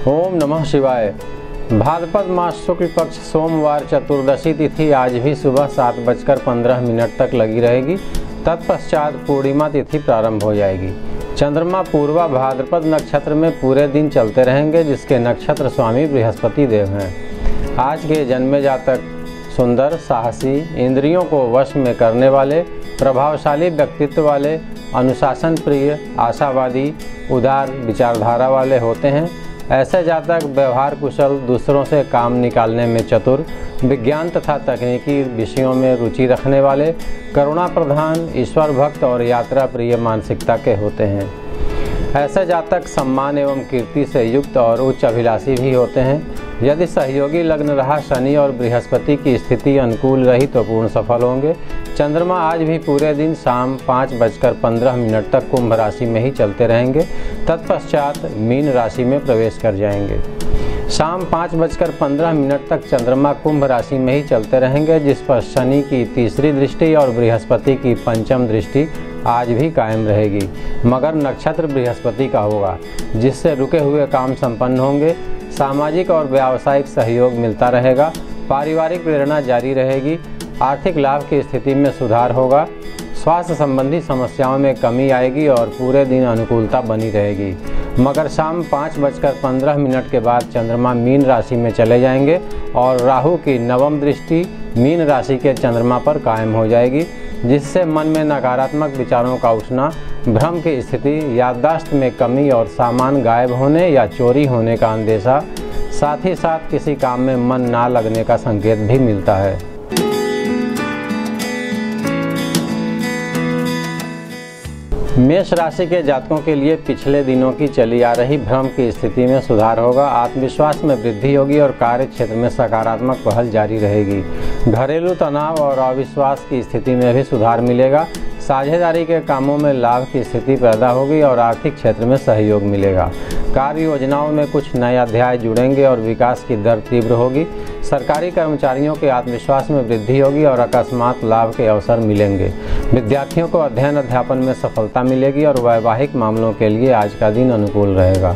ओम नमः शिवाय। भाद्रपद मास शुक्ल पक्ष सोमवार चतुर्दशी तिथि आज भी सुबह 7:15 तक लगी रहेगी। तत्पश्चात पूर्णिमा तिथि प्रारंभ हो जाएगी। चंद्रमा पूर्वा भाद्रपद नक्षत्र में पूरे दिन चलते रहेंगे, जिसके नक्षत्र स्वामी बृहस्पति देव हैं। आज के जन्मे जातक सुंदर, साहसी, इंद्रियों को वश में करने वाले, प्रभावशाली व्यक्तित्व वाले, अनुशासन प्रिय, आशावादी, उदार विचारधारा वाले होते हैं। ऐसे जातक व्यवहार कुशल, दूसरों से काम निकालने में चतुर, विज्ञान तथा तकनीकी विषयों में रुचि रखने वाले, करुणा प्रधान, ईश्वर भक्त और यात्रा प्रिय मानसिकता के होते हैं। ऐसे जातक सम्मान एवं कीर्ति से युक्त और उच्च अभिलाषी भी होते हैं। यदि सहयोगी लग्न रहा शनि और बृहस्पति की स्थिति अनुकूल रही तो पूर्ण सफल होंगे। चंद्रमा आज भी पूरे दिन शाम 5:15 तक कुंभ राशि में ही चलते रहेंगे। तत्पश्चात मीन राशि में प्रवेश कर जाएंगे। शाम 5:15 तक चंद्रमा कुंभ राशि में ही चलते रहेंगे, जिस पर शनि की तीसरी दृष्टि और बृहस्पति की पंचम दृष्टि आज भी कायम रहेगी, मगर नक्षत्र बृहस्पति का होगा, जिससे रुके हुए काम संपन्न होंगे। सामाजिक और व्यावसायिक सहयोग मिलता रहेगा। पारिवारिक प्रेरणा जारी रहेगी। आर्थिक लाभ की स्थिति में सुधार होगा। स्वास्थ्य संबंधी समस्याओं में कमी आएगी और पूरे दिन अनुकूलता बनी रहेगी, मगर शाम 5:15 के बाद चंद्रमा मीन राशि में चले जाएंगे और राहु की नवम दृष्टि मीन राशि के चंद्रमा पर कायम हो जाएगी, जिससे मन में नकारात्मक विचारों का उठना, भ्रम की स्थिति, याददाश्त में कमी और सामान गायब होने या चोरी होने का अंदेशा, साथ ही साथ किसी काम में मन ना लगने का संकेत भी मिलता है। मेष राशि के जातकों के लिए पिछले दिनों की चली आ रही भ्रम की स्थिति में सुधार होगा। आत्मविश्वास में वृद्धि होगी और कार्य क्षेत्र में सकारात्मक पहल जारी रहेगी। घरेलू तनाव और अविश्वास की स्थिति में भी सुधार मिलेगा। साझेदारी के कामों में लाभ की स्थिति पैदा होगी और आर्थिक क्षेत्र में सहयोग मिलेगा। कार्य योजनाओं में कुछ नए अध्याय जुड़ेंगे और विकास की दर तीव्र होगी। सरकारी कर्मचारियों के आत्मविश्वास में वृद्धि होगी और अकस्मात लाभ के अवसर मिलेंगे। विद्यार्थियों को अध्ययन अध्यापन में सफलता मिलेगी और वैवाहिक मामलों के लिए आज का दिन अनुकूल रहेगा।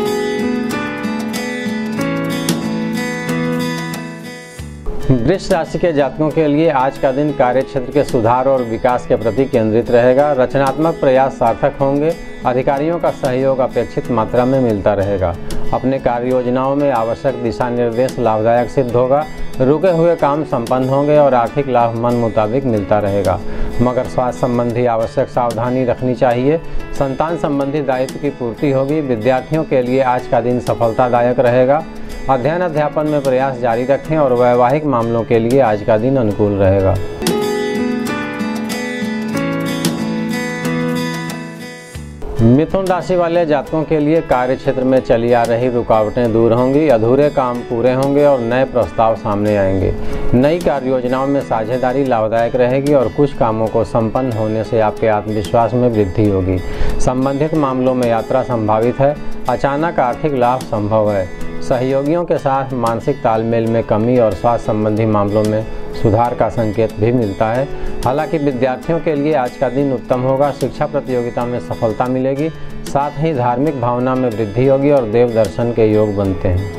वृष राशि के जातकों के लिए आज का दिन कार्य क्षेत्र के सुधार और विकास के प्रति केंद्रित रहेगा। रचनात्मक प्रयास सार्थक होंगे। अधिकारियों का सहयोग अपेक्षित मात्रा में मिलता रहेगा। अपने कार्य योजनाओं में आवश्यक दिशा निर्देश लाभदायक सिद्ध होगा। रुके हुए काम संपन्न होंगे और आर्थिक लाभ मन मुताबिक मिलता रहेगा, मगर स्वास्थ्य संबंधी आवश्यक सावधानी रखनी चाहिए। संतान संबंधी दायित्व की पूर्ति होगी। विद्यार्थियों के लिए आज का दिन सफलतादायक रहेगा। अध्ययन अध्यापन में प्रयास जारी रखें और वैवाहिक मामलों के लिए आज का दिन अनुकूल रहेगा। मिथुन राशि वाले जातकों के लिए कार्य क्षेत्र में चली आ रही रुकावटें दूर होंगी। अधूरे काम पूरे होंगे और नए प्रस्ताव सामने आएंगे। नई कार्य योजनाओं में साझेदारी लाभदायक रहेगी और कुछ कामों को संपन्न होने से आपके आत्मविश्वास में वृद्धि होगी। संबंधित मामलों में यात्रा संभावित है। अचानक आर्थिक लाभ संभव है। सहयोगियों के साथ मानसिक तालमेल में कमी और स्वास्थ्य संबंधी मामलों में सुधार का संकेत भी मिलता है। हालांकि विद्यार्थियों के लिए आज का दिन उत्तम होगा। शिक्षा प्रतियोगिता में सफलता मिलेगी। साथ ही धार्मिक भावना में वृद्धि होगी और देव दर्शन के योग बनते हैं।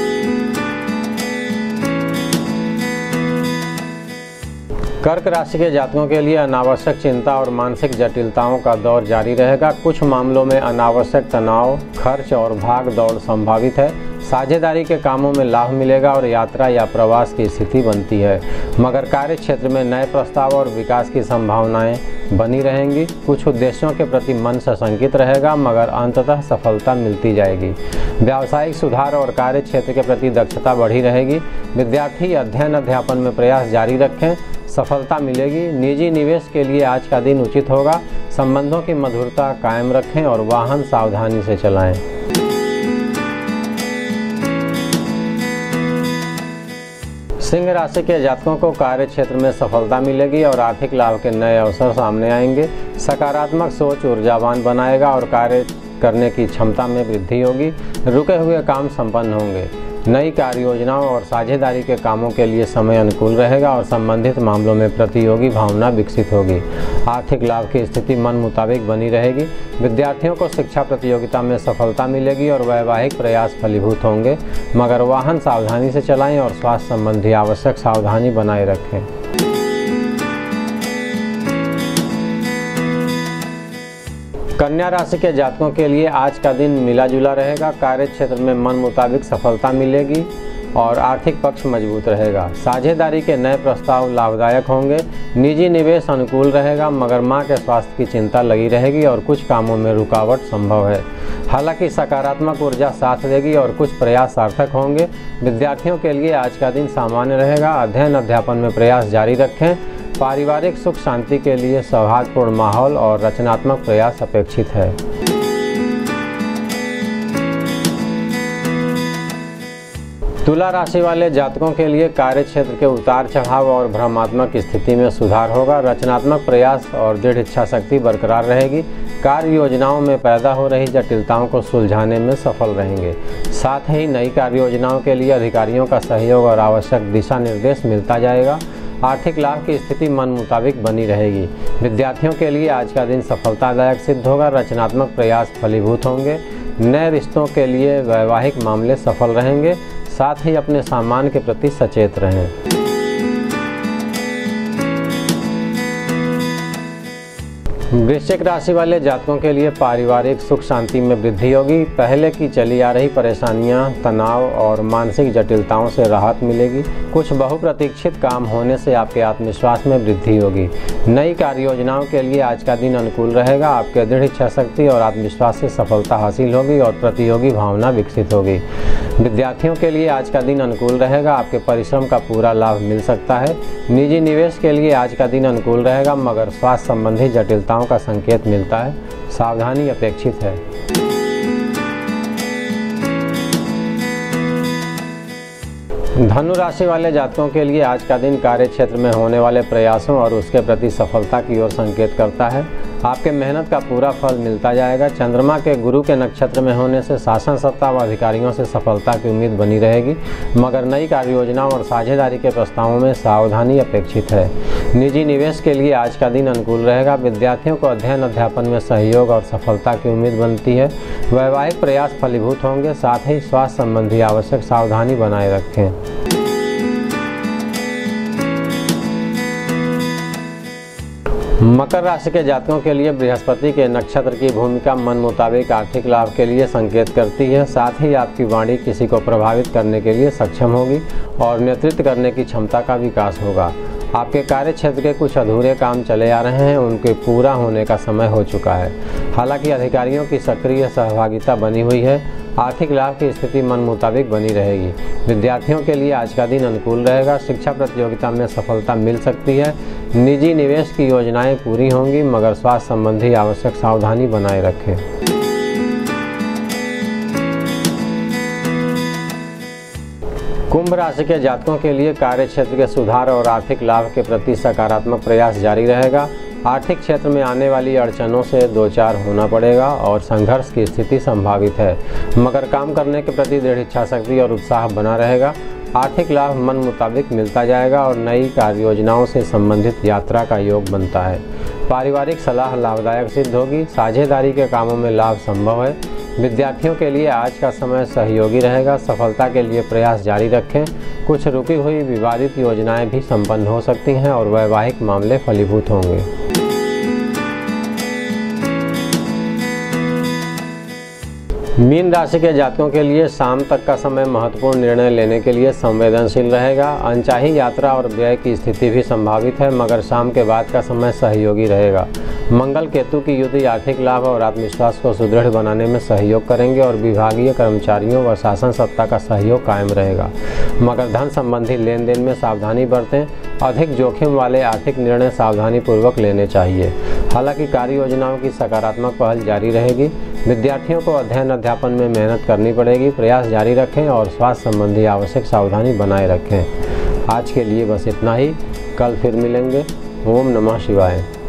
कर्क राशि के जातकों के लिए अनावश्यक चिंता और मानसिक जटिलताओं का दौर जारी रहेगा। कुछ मामलों में अनावश्यक तनाव, खर्च और भाग दौड़ संभावित है। साझेदारी के कामों में लाभ मिलेगा और यात्रा या प्रवास की स्थिति बनती है, मगर कार्य क्षेत्र में नए प्रस्ताव और विकास की संभावनाएं बनी रहेंगी। कुछ उद्देश्यों के प्रति मन सशंकित रहेगा, मगर अंततः सफलता मिलती जाएगी। व्यावसायिक सुधार और कार्य क्षेत्र के प्रति दक्षता बढ़ी रहेगी। विद्यार्थी अध्ययन अध्यापन में प्रयास जारी रखें, सफलता मिलेगी। निजी निवेश के लिए आज का दिन उचित होगा। संबंधों की मधुरता कायम रखें और वाहन सावधानी से चलाएं। सिंह राशि के जातकों को कार्य क्षेत्र में सफलता मिलेगी और आर्थिक लाभ के नए अवसर सामने आएंगे। सकारात्मक सोच ऊर्जावान बनाएगा और कार्य करने की क्षमता में वृद्धि होगी। रुके हुए काम संपन्न होंगे। नई कार्य योजनाओं और साझेदारी के कामों के लिए समय अनुकूल रहेगा और संबंधित मामलों में प्रतियोगी भावना विकसित होगी। आर्थिक लाभ की स्थिति मन मुताबिक बनी रहेगी। विद्यार्थियों को शिक्षा प्रतियोगिता में सफलता मिलेगी और वैवाहिक प्रयास फलीभूत होंगे, मगर वाहन सावधानी से चलाएं और स्वास्थ्य संबंधी आवश्यक सावधानी बनाए रखें। कन्या राशि के जातकों के लिए आज का दिन मिला जुला रहेगा। कार्य क्षेत्र में मन मुताबिक सफलता मिलेगी और आर्थिक पक्ष मजबूत रहेगा। साझेदारी के नए प्रस्ताव लाभदायक होंगे। निजी निवेश अनुकूल रहेगा, मगर मां के स्वास्थ्य की चिंता लगी रहेगी और कुछ कामों में रुकावट संभव है। हालांकि सकारात्मक ऊर्जा साथ देगी और कुछ प्रयास सार्थक होंगे। विद्यार्थियों के लिए आज का दिन सामान्य रहेगा। अध्ययन अध्यापन में प्रयास जारी रखें। पारिवारिक सुख शांति के लिए सौहार्दपूर्ण माहौल और रचनात्मक प्रयास अपेक्षित है। तुला राशि वाले जातकों के लिए कार्य क्षेत्र के उतार चढ़ाव और भ्रमात्मक स्थिति में सुधार होगा। रचनात्मक प्रयास और दृढ़ इच्छा शक्ति बरकरार रहेगी। कार्य योजनाओं में पैदा हो रही जटिलताओं को सुलझाने में सफल रहेंगे। साथ ही नई कार्य योजनाओं के लिए अधिकारियों का सहयोग और आवश्यक दिशा निर्देश मिलता जाएगा। आर्थिक लाभ की स्थिति मन मुताबिक बनी रहेगी। विद्यार्थियों के लिए आज का दिन सफलतादायक सिद्ध होगा। रचनात्मक प्रयास फलीभूत होंगे। नए रिश्तों के लिए वैवाहिक मामले सफल रहेंगे। साथ ही अपने सामान के प्रति सचेत रहें। वृश्चिक राशि वाले जातकों के लिए पारिवारिक सुख शांति में वृद्धि होगी। पहले की चली आ रही परेशानियां, तनाव और मानसिक जटिलताओं से राहत मिलेगी। कुछ बहुप्रतीक्षित काम होने से आपके आत्मविश्वास में वृद्धि होगी। नई कार्य योजनाओं के लिए आज का दिन अनुकूल रहेगा। आपके दृढ़ इच्छा शक्ति और आत्मविश्वास से सफलता हासिल होगी और प्रतियोगी भावना विकसित होगी। विद्यार्थियों के लिए आज का दिन अनुकूल रहेगा। आपके परिश्रम का पूरा लाभ मिल सकता है। निजी निवेश के लिए आज का दिन अनुकूल रहेगा, मगर स्वास्थ्य संबंधी जटिलताओं का संकेत मिलता है। सावधानी अपेक्षित है। धनु राशि वाले जातकों के लिए आज का दिन कार्य क्षेत्र में होने वाले प्रयासों और उसके प्रति सफलता की ओर संकेत करता है। आपके मेहनत का पूरा फल मिलता जाएगा। चंद्रमा के गुरु के नक्षत्र में होने से शासन सत्ता व अधिकारियों से सफलता की उम्मीद बनी रहेगी, मगर नई कार्य योजनाओं और साझेदारी के प्रस्तावों में सावधानी अपेक्षित है। निजी निवेश के लिए आज का दिन अनुकूल रहेगा। विद्यार्थियों को अध्ययन अध्यापन में सहयोग और सफलता की उम्मीद बनती है। वैवाहिक प्रयास फलीभूत होंगे। साथ ही स्वास्थ्य संबंधी आवश्यक सावधानी बनाए रखें। मकर राशि के जातकों के लिए बृहस्पति के नक्षत्र की भूमिका मन मुताबिक आर्थिक लाभ के लिए संकेत करती है। साथ ही आपकी वाणी किसी को प्रभावित करने के लिए सक्षम होगी और नेतृत्व करने की क्षमता का विकास होगा। आपके कार्य क्षेत्र के कुछ अधूरे काम चले आ रहे हैं, उनके पूरा होने का समय हो चुका है। हालांकि अधिकारियों की सक्रिय सहभागिता बनी हुई है। आर्थिक लाभ की स्थिति मन मुताबिक बनी रहेगी। विद्यार्थियों के लिए आज का दिन अनुकूल रहेगा। शिक्षा प्रतियोगिता में सफलता मिल सकती है। निजी निवेश की योजनाएं पूरी होंगी, मगर स्वास्थ्य संबंधी आवश्यक सावधानी बनाए रखें। कुंभ राशि के जातकों के लिए कार्य क्षेत्र के सुधार और आर्थिक लाभ के प्रति सकारात्मक प्रयास जारी रहेगा। आर्थिक क्षेत्र में आने वाली अड़चनों से दो चार होना पड़ेगा और संघर्ष की स्थिति संभावित है, मगर काम करने के प्रति दृढ़ इच्छा शक्ति और उत्साह बना रहेगा। आर्थिक लाभ मन मुताबिक मिलता जाएगा और नई कार्य योजनाओं से संबंधित यात्रा का योग बनता है। पारिवारिक सलाह लाभदायक सिद्ध होगी। साझेदारी के कामों में लाभ संभव है। विद्यार्थियों के लिए आज का समय सहयोगी रहेगा। सफलता के लिए प्रयास जारी रखें। कुछ रुकी हुई विवादित योजनाएं भी संपन्न हो सकती हैं और वैवाहिक मामले फलीभूत होंगे। मीन राशि के जातकों के लिए शाम तक का समय महत्वपूर्ण निर्णय लेने के लिए संवेदनशील रहेगा। अनचाही यात्रा और व्यय की स्थिति भी संभावित है, मगर शाम के बाद का समय सहयोगी रहेगा। मंगल केतु की युति आर्थिक लाभ और आत्मविश्वास को सुदृढ़ बनाने में सहयोग करेंगे और विभागीय कर्मचारियों व शासन सत्ता का सहयोग कायम रहेगा, मगर धन संबंधी लेन देन में सावधानी बरतें। अधिक जोखिम वाले आर्थिक निर्णय सावधानी पूर्वक लेने चाहिए। हालांकि कार्य योजनाओं की सकारात्मक पहल जारी रहेगी। विद्यार्थियों को अध्ययन अध्यापन में मेहनत करनी पड़ेगी। प्रयास जारी रखें और स्वास्थ्य संबंधी आवश्यक सावधानी बनाए रखें। आज के लिए बस इतना ही। कल फिर मिलेंगे। ओम नमः शिवाय।